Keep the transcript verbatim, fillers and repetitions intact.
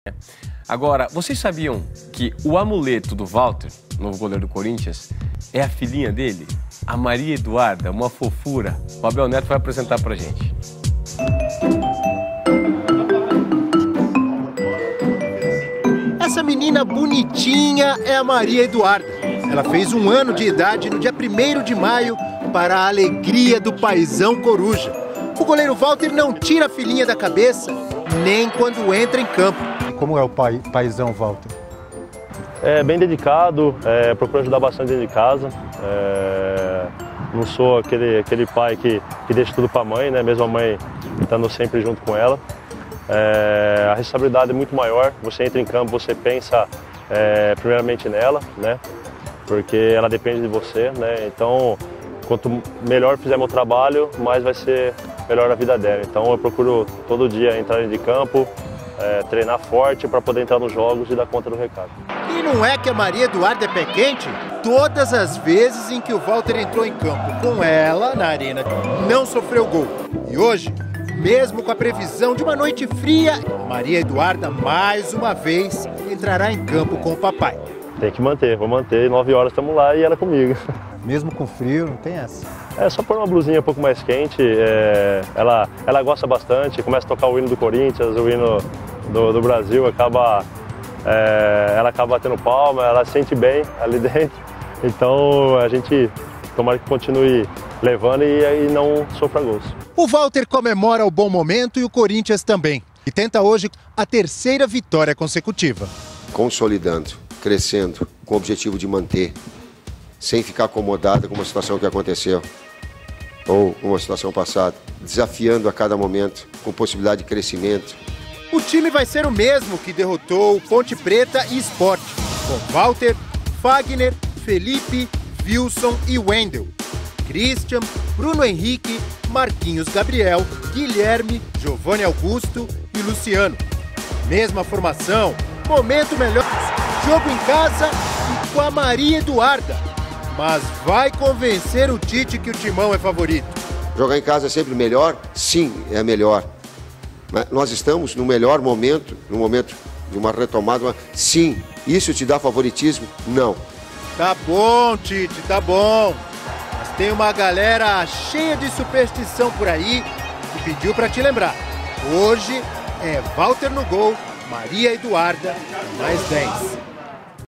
Agora, vocês sabiam que o amuleto do Walter, novo goleiro do Corinthians, é a filhinha dele? A Maria Eduarda, uma fofura. O Abel Neto vai apresentar pra gente. Essa menina bonitinha é a Maria Eduarda. Ela fez um ano de idade no dia primeiro de maio para a alegria do paizão Coruja. O goleiro Walter não tira a filhinha da cabeça, nem quando entra em campo. Como é o pai, paizão Walter? É bem dedicado, é, procuro ajudar bastante dentro de casa. É, não sou aquele, aquele pai que, que deixa tudo para a mãe, né? Mesmo a mãe estando sempre junto com ela. É, a responsabilidade é muito maior. Você entra em campo, você pensa é, primeiramente nela, né? Porque ela depende de você, né? Então, quanto melhor fizer meu trabalho, mais vai ser melhor a vida dela. Então, eu procuro todo dia entrar de campo, é, treinar forte para poder entrar nos jogos e dar conta do recado. E não é que a Maria Eduarda é pé quente? Todas as vezes em que o Walter entrou em campo com ela na arena, não sofreu gol. E hoje, mesmo com a previsão de uma noite fria, a Maria Eduarda mais uma vez entrará em campo com o papai. Tem que manter, vou manter, nove horas estamos lá e ela comigo. Mesmo com frio, não tem essa? É só pôr uma blusinha um pouco mais quente, é, ela, ela gosta bastante, começa a tocar o hino do Corinthians, o hino do, do Brasil, acaba, é, ela acaba batendo palma, ela se sente bem ali dentro, então a gente tomara que continue levando e aí não sofra gols. O Walter comemora o bom momento e o Corinthians também, e tenta hoje a terceira vitória consecutiva. Consolidando, crescendo, com o objetivo de manter, sem ficar acomodada com uma situação que aconteceu ou uma situação passada, desafiando a cada momento, com possibilidade de crescimento. O time vai ser o mesmo que derrotou Ponte Preta e Sport, com Walter, Fagner, Felipe, Wilson e Wendel, Christian, Bruno Henrique, Marquinhos Gabriel, Guilherme, Giovanni Augusto e Luciano. Mesma formação, momento melhor, jogo em casa e com a Maria Eduarda. Mas vai convencer o Tite que o Timão é favorito. Jogar em casa é sempre melhor? Sim, é melhor. Mas nós estamos no melhor momento, no momento de uma retomada. Sim, isso te dá favoritismo? Não. Tá bom, Tite, tá bom. Mas tem uma galera cheia de superstição por aí que pediu pra te lembrar. Hoje é Walter no gol, Maria Eduarda, mais dez.